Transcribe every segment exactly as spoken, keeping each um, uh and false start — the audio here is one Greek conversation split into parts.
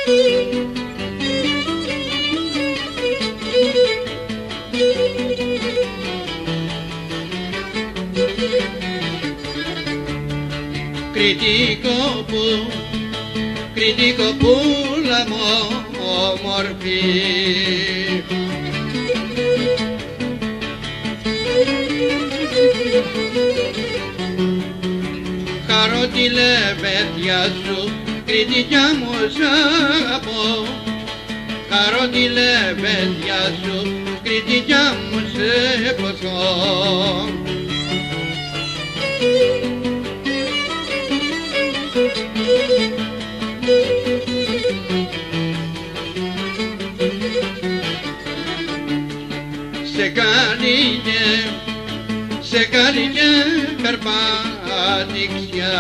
Κριτικό που, κριτικό πουλα μου όμορφη, χαρώ τη λεβέντια σου, κριτικιά μου σ' αγαπώ, χαρώ τη λεβέντια σου, κριτικιά μου σε ποθώ. Σε καλή και, σε καλή και περπάτηξια,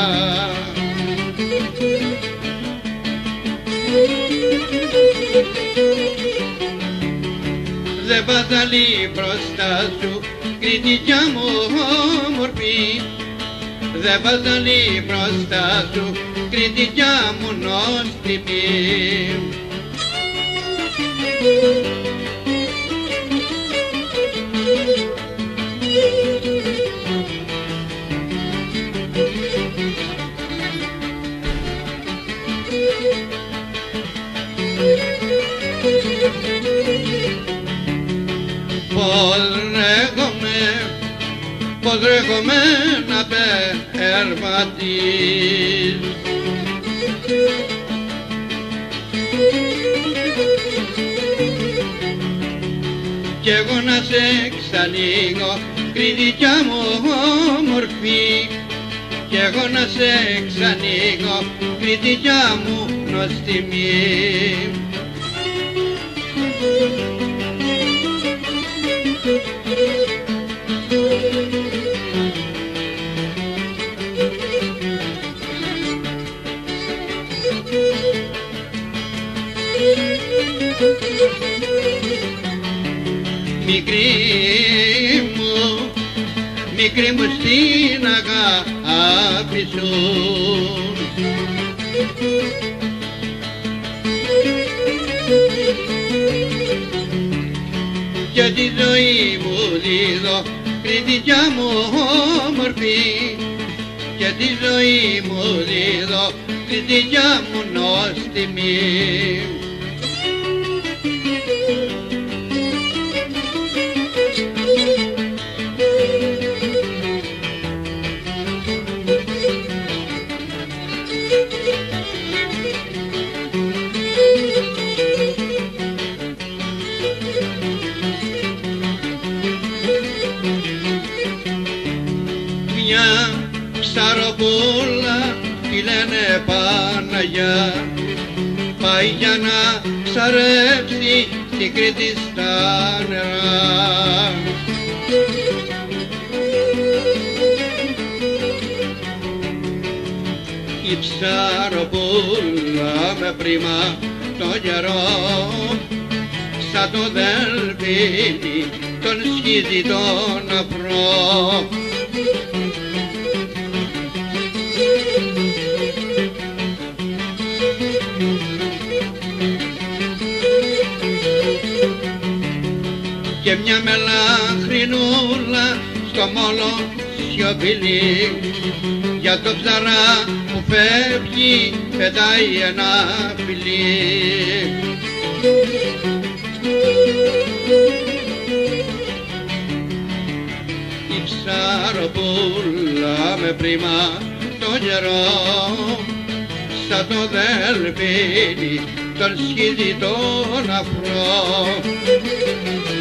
δε βάζαλει μπροστά σου, κριτικιά μου όμορφη, δε βάζαλει μπροστά σου, κριτικιά μου νόστιμη. Πώς ρέχομαι, πώς ρέχομαι να περπατείς, κι εγώ να σε ξανοίγω, κριτικιά μου όμορφη, κι εγώ να σε ξανοίγω, κριτικιά μου νοστιμή. Μικρή μου, μικρή μου στην αγάπη σου, και τη ζωή μου δίδω, κριτικιά μου όμορφη, και τη ζωή μου δίδω, κριτικιά μου νόστιμη. Μια ψαροπούλα τη λένε Παναγιά, πάει για να ψαρέψει στην Κρήτη στα νερά. Η ψαροπούλα με πρίμα το γερό, σαν το δελφίνι τον σκίζει τον αφρό. Και μια μελαχρινούλα στο μόλο σιωπηλή, για το ψαρά που φεύγει πετάει ένα φιλί. Η ψαροπούλα με πρίμα το γερό, σαν το δελφίνι τον σκίζει τον αφρό.